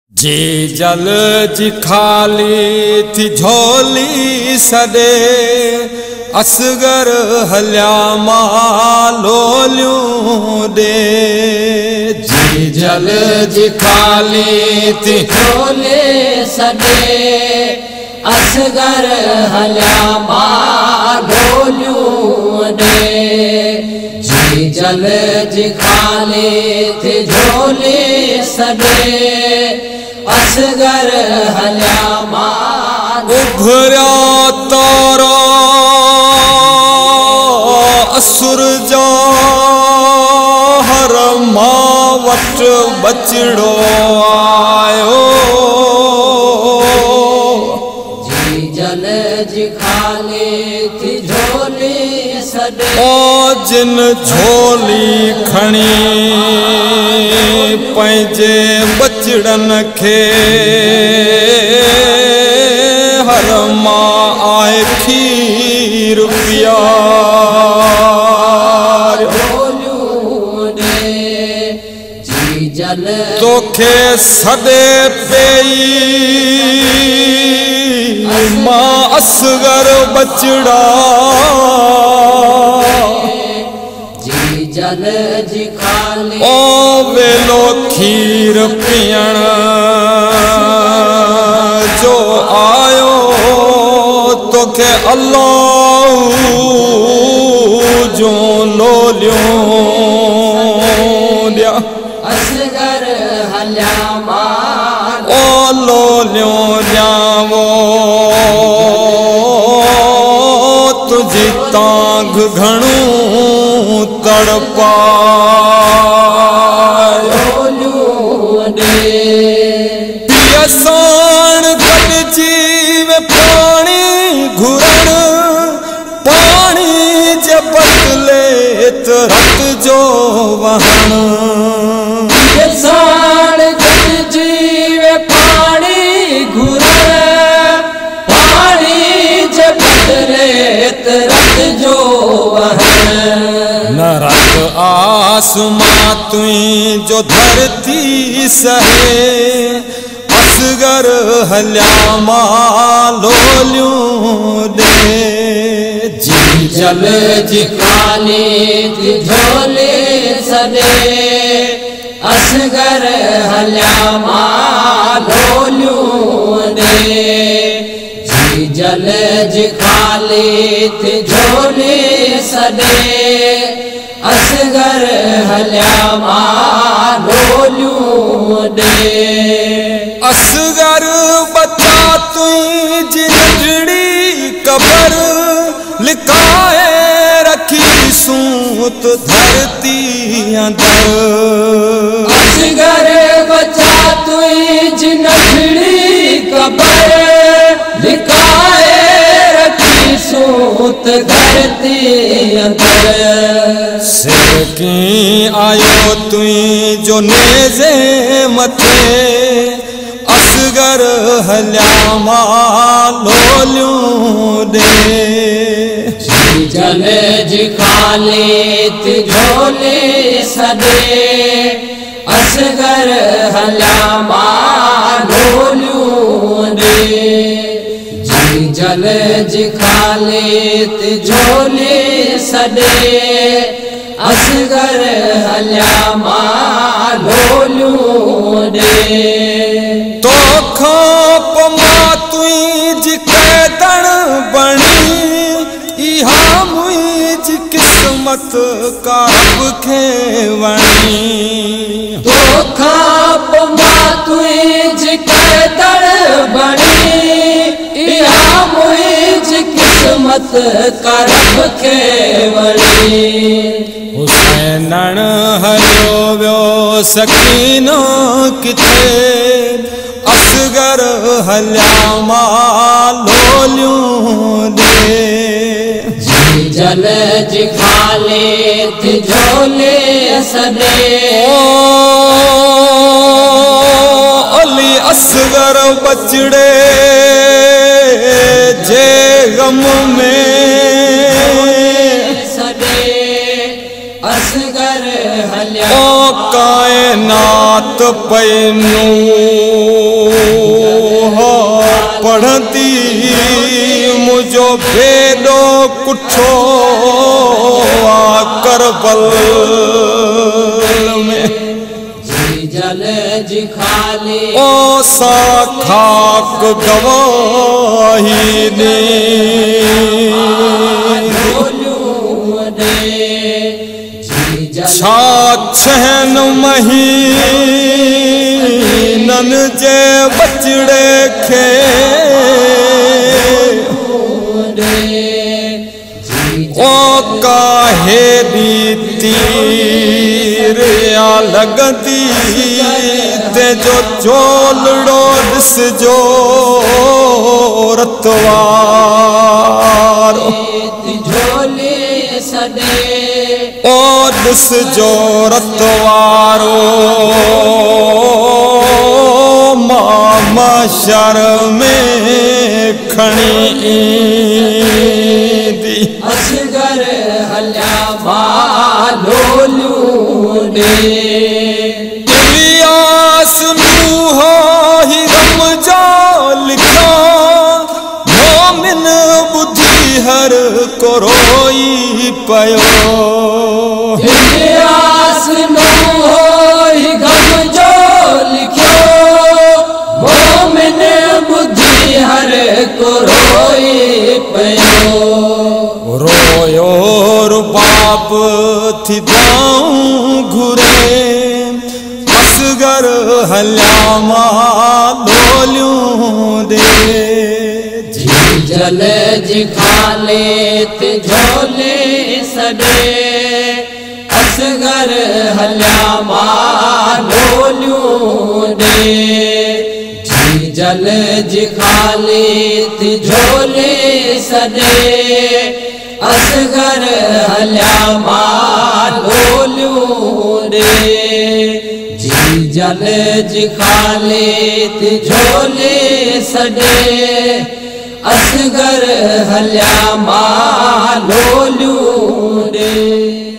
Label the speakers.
Speaker 1: जी जल जी खाली थी झोली सदे असगर हल्या मालोलियों दे। जी जल जी खाली थी
Speaker 2: झोली सदे असगर हल्या मालोलियों दे। जी जल जी खाली थी झोली सदे असगर हल्या
Speaker 1: उभरा तारा असुर जा हर मावट बचड़ो आयो।
Speaker 2: जी जल जी खाली थी झोली सदे
Speaker 1: ओ जिन झोली खणी पंहिंजे बचड़न के हर मां आए खीर प्यार।
Speaker 2: जी जल
Speaker 1: तोखे सदे पेई मां असगर बचड़ा।
Speaker 2: जी जल जी खाली
Speaker 1: ओ वेलो खीर पियण जो आयो तोखे अल्लाह जो लोलियों दिया।
Speaker 2: असगर हल्या
Speaker 1: ओ लोलियों ॾियावो तुझी तांघ घणो तड़पाए। पियसाण गॾिजी वे पाणी घुरण पाणी जे बदले त रत जो वहण।
Speaker 2: पियसाण गॾिजी वे पाणी घुरण पाणी जे बदले त रत जो वहण।
Speaker 1: न रत आसमां तुई जो धरती सहे असगर हल्या मालोलियों दे। जी
Speaker 2: जल जी खाली थी झोली सदे असगर हल्या मालोलियों दे। जी जल जी खाली थी झोली सदे असगर हल्या मालोलियों दे।
Speaker 1: असगर बता तुई जी नंढड़ी कबर लिकाए रखी सूत धरती अंदर।
Speaker 2: असगर बचा तुई जी नंढड़ी कबर लिकाए रखी सूत धरती अंदर।
Speaker 1: सिर की आयो तुई जो नेज़े मथे असगर हल्या मालोलियों दे।
Speaker 2: जी जल जी खाली थी झोली सदे असगर हल्या मालोलियों दे। जी जल जी खाली थी झोली सदे असगर हल्या मालोलियों दे।
Speaker 1: तोखां पमा तुई जी कैदण बणी इहा मुंहिंजी किस्मत कारब खे वणी।
Speaker 2: तोखां पमा तुई जी कैदण बणी इहा मुंहिंजी किस्मत कारब खे वणी।
Speaker 1: हुसैनण हलियो वियो सकीनो किथे असगर हल्या मालोलियों दे।
Speaker 2: जी जल जी खाली थी झोली सदे
Speaker 1: अली असगर बचड़े जे गम में
Speaker 2: सदे असगर हल्या
Speaker 1: ओ कायनात पे नूर बेडो कुठो करबल में
Speaker 2: जल जी खाले
Speaker 1: ओ सा खाक गवाही ने छहन महीनन जे बचड़े खे ओ काहे दी तीर या लगती ते जो चोलड़ो दिस जो रतवार
Speaker 2: झोले सदे
Speaker 1: ओ दिस जो रतवारो मामा शर में खणी दी
Speaker 2: असगर हल्या मालोलू दे
Speaker 1: इलियास नूहो ही गम जो लिखा मोमिन बुद्धि हर को रोई पयो
Speaker 2: इलियास नूहो ही गम जो लिखो मोमिन बुद्धि हर को रोई पयो
Speaker 1: रोयो रुबाब थी दाऊं घुरे असगर हल्या मालोलियूं दे
Speaker 2: जल जी खाले ते झोले सदे असगर हल्या मालोलियूं दे जल जी खाले ते झोले सदे असगर हल्या मालोलियूं दे जल जी खाले ते झोले सदे असगर हल्या मालोलियूं दे।